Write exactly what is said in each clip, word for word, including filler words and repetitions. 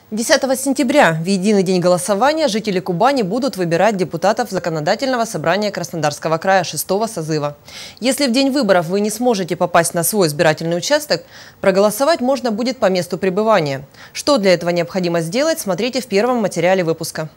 десятого сентября, в единый день голосования, жители Кубани будут выбирать депутатов Законодательного собрания Краснодарского края шестого созыва. Если в день выборов вы не сможете попасть на свой избирательный участок, проголосовать можно будет по месту пребывания. Что для этого необходимо сделать, смотрите в первом материале выпуска.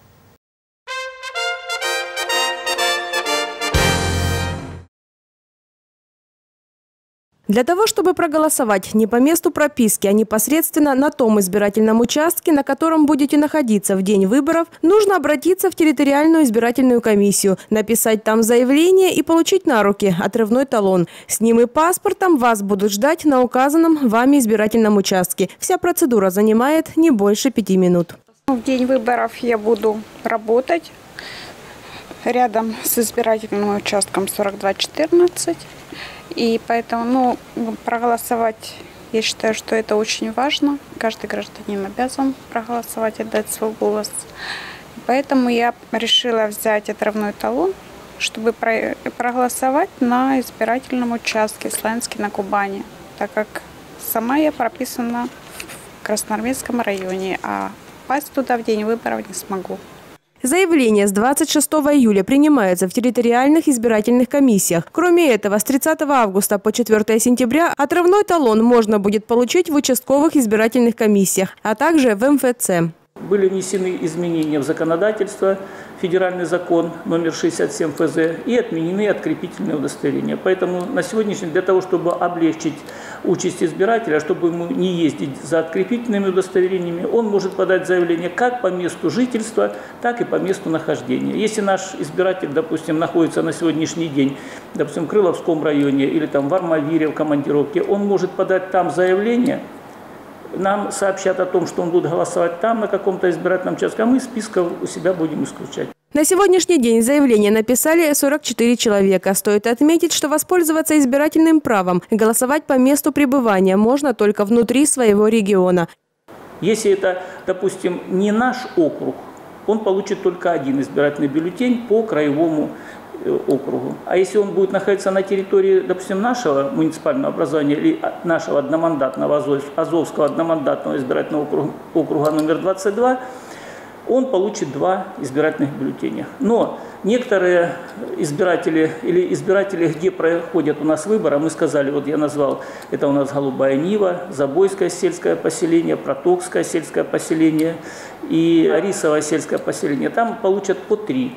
Для того, чтобы проголосовать не по месту прописки, а непосредственно на том избирательном участке, на котором будете находиться в день выборов, нужно обратиться в территориальную избирательную комиссию, написать там заявление и получить на руки отрывной талон. С ним и паспортом вас будут ждать на указанном вами избирательном участке. Вся процедура занимает не больше пяти минут. В день выборов я буду работать рядом с избирательным участком сорок два четырнадцать. И поэтому ну, проголосовать, я считаю, что это очень важно. Каждый гражданин обязан проголосовать, отдать свой голос. Поэтому я решила взять отрывной талон, чтобы проголосовать на избирательном участке Славянске на Кубани, так как сама я прописана в Красноармейском районе, а попасть туда в день выборов не смогу. Заявление с двадцать шестого июля принимается в территориальных избирательных комиссиях. Кроме этого, с тридцатого августа по четвёртое сентября отрывной талон можно будет получить в участковых избирательных комиссиях, а также в эм эф цэ. Были внесены изменения в законодательство, федеральный закон номер шестьдесят семь эф зэ, и отменены открепительные удостоверения. Поэтому на сегодняшний день для того, чтобы облегчить участь избирателя, чтобы ему не ездить за открепительными удостоверениями, он может подать заявление как по месту жительства, так и по месту нахождения. Если наш избиратель, допустим, находится на сегодняшний день, допустим, в Крыловском районе или там в Армавире в командировке, он может подать там заявление. Нам сообщат о том, что он будет голосовать там, на каком-то избирательном участке, а мы из списков у себя будем исключать. На сегодняшний день заявление написали сорок четыре человека. Стоит отметить, что воспользоваться избирательным правом и голосовать по месту пребывания можно только внутри своего региона. Если это, допустим, не наш округ, он получит только один избирательный бюллетень по краевому округу. А если он будет находиться на территории, допустим, нашего муниципального образования или нашего одномандатного Азовского одномандатного избирательного округа, округа номер двадцать два, он получит два избирательных бюллетеня. Но некоторые избиратели или избиратели, где проходят у нас выборы, мы сказали, вот я назвал, это у нас Голубая Нива, Забойское сельское поселение, Протокское сельское поселение и Рисовое сельское поселение, там получат по три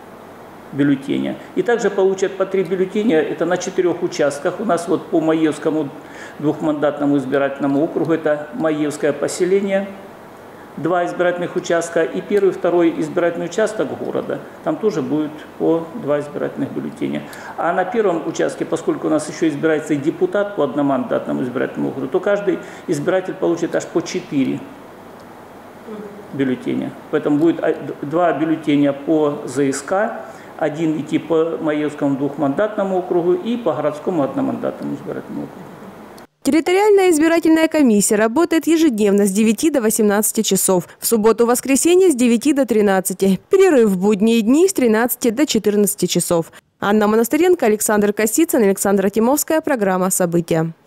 бюллетеня. И также получат по три бюллетеня, это на четырех участках. У нас вот по Маевскому двухмандатному избирательному округу, это Маевское поселение, два избирательных участка, и первый, второй избирательный участок города. Там тоже будет по два избирательных бюллетеня. А на первом участке, поскольку у нас еще избирается и депутат по одномандатному избирательному округу, то каждый избиратель получит аж по четыре бюллетеня. Поэтому будет два бюллетеня по зэ эс ка, один идти по Маевскому двухмандатному округу и по городскому одномандатному избирательному округу. Территориальная избирательная комиссия работает ежедневно с девяти до восемнадцати часов. В субботу-воскресенье с девяти до тринадцати. Перерыв в будние дни с тринадцати до четырнадцати часов. Анна Монастыренко, Александр Косицын, Александра Тимовская. Программа «События».